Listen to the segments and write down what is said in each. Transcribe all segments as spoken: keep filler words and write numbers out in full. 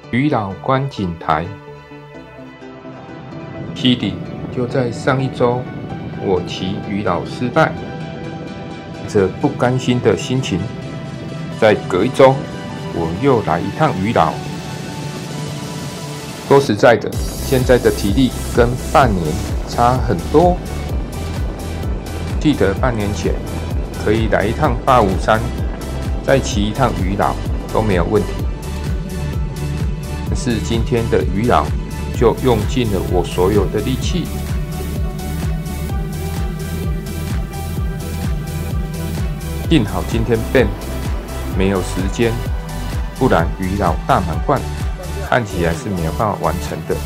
渔老观景台。是的，就在上一周，我骑渔老失败，这不甘心的心情，在隔一周，我又来一趟渔老。说实在的，现在的体力跟半年差很多。记得半年前可以来一趟八五三，再骑一趟渔老都没有问题。但是今天的渔老就用尽了我所有的力气。幸好今天 Ben 没有时间，不然渔老大满贯看起来是没有办法完成的。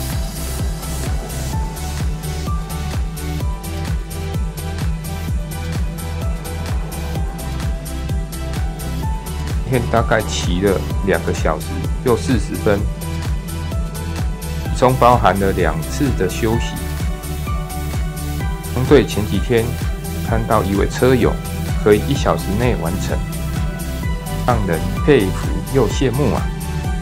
今天大概骑了两个小时又四十分，其中包含了两次的休息。相对前几天看到一位车友可以一小时内完成，让人佩服又羡慕啊！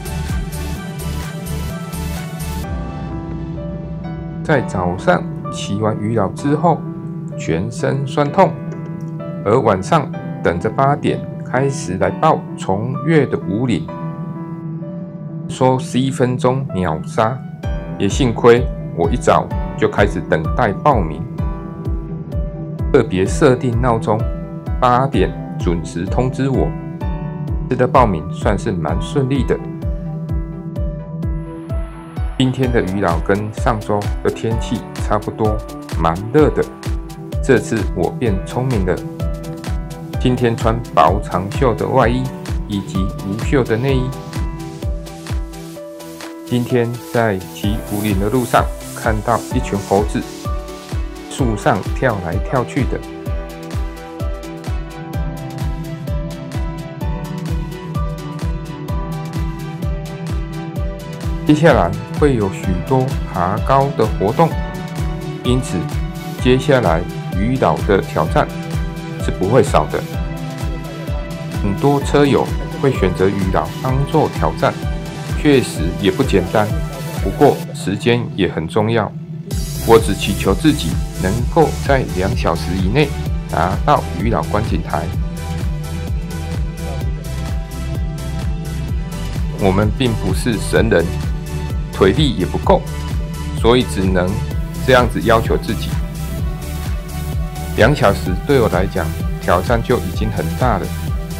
在早上骑完渔老之后，全身酸痛，而晚上等着八点开始来报重越的五岭，说十一分钟秒杀，也幸亏我一早就开始等待报名，特别设定闹钟，八点准时通知我。这次的报名算是蛮顺利的。今天的渔老跟上周的天气差不多，蛮热的。这次我变聪明了。今天穿薄长袖的外衣以及无袖的内衣。今天在骑五岭的路上，看到一群猴子树上跳来跳去的。接下来会有许多爬高的活动，因此接下来渔老的挑战是不会少的。很多车友会选择渔老当做挑战，确实也不简单。不过时间也很重要，我只祈求自己能够在两小时以内达到渔老观景台。我们并不是神人，腿力也不够，所以只能这样子要求自己。两小时对我来讲，挑战就已经很大了。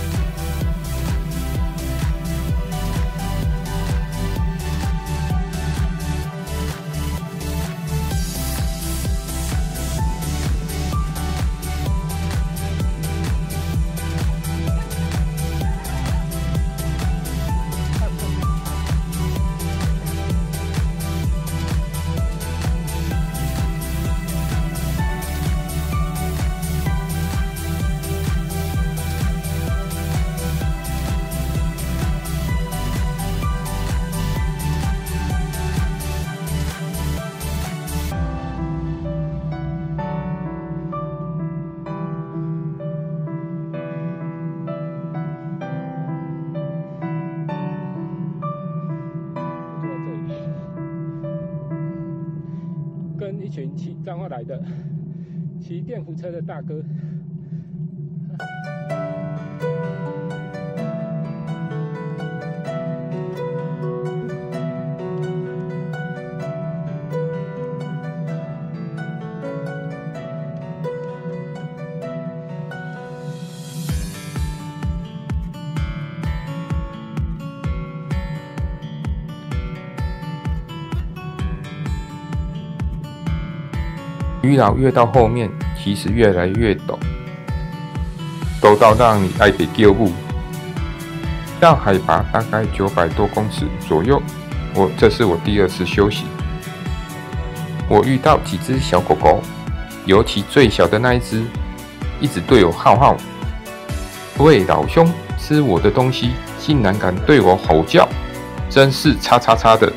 跟一群骑彰化来的骑电扶车的大哥，渔老越到后面，其实越来越陡，陡到让你爱得叫舞。到海拔大概九百多公尺左右，我这是我第二次休息。我遇到几只小狗狗，尤其最小的那一只，一直对我浩浩。喂，老兄，吃我的东西，竟然敢对我吼叫，真是叉叉叉的。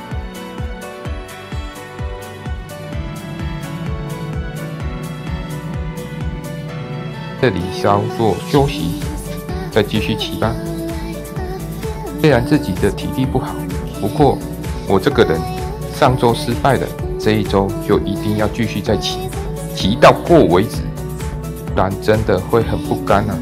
这里稍作休息，再继续骑吧。虽然自己的体力不好， 不过我这个人上周失败了，这一周就一定要继续再骑，骑到过为止，不然真的会很不甘啊。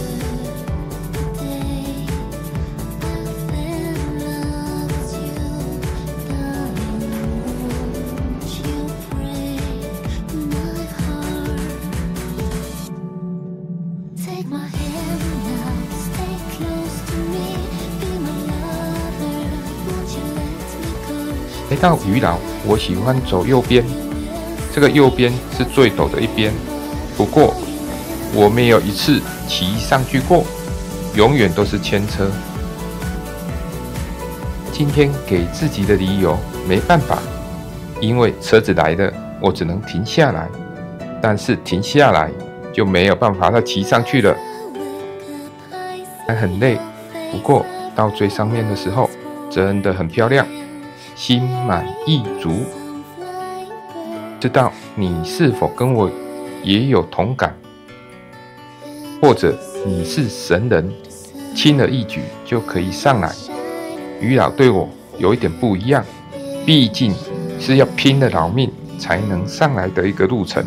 来到渔老，我喜欢走右边，这个右边是最陡的一边。不过我没有一次骑上去过，永远都是牵车。今天给自己的理由没办法，因为车子来了，我只能停下来。但是停下来就没有办法再骑上去了，还很累。不过到最上面的时候，真的很漂亮。心满意足，知道你是否跟我也有同感？或者你是神人，轻而易举就可以上来？渔老对我有一点不一样，毕竟是要拼了老命才能上来的一个路程。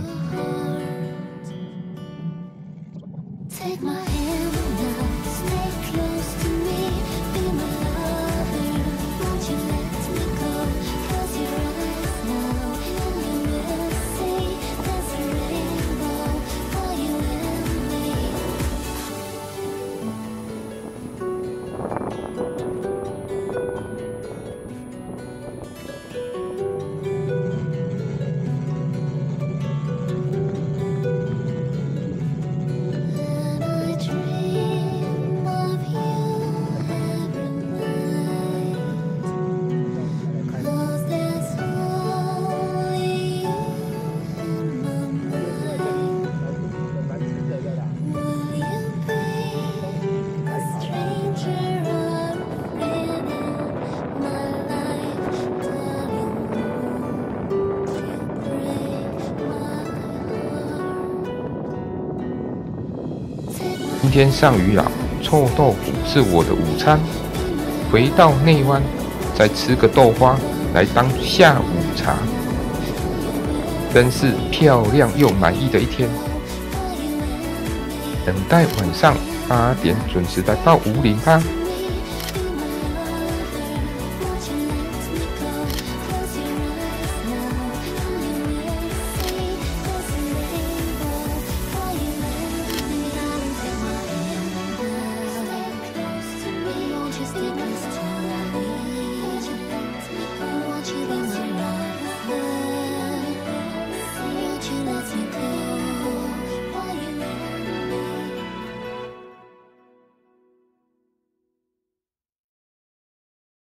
今天上渔老，臭豆腐是我的午餐。回到内湾，再吃个豆花来当下午茶，真是漂亮又满意的一天。等待晚上八点准时来到武陵吧。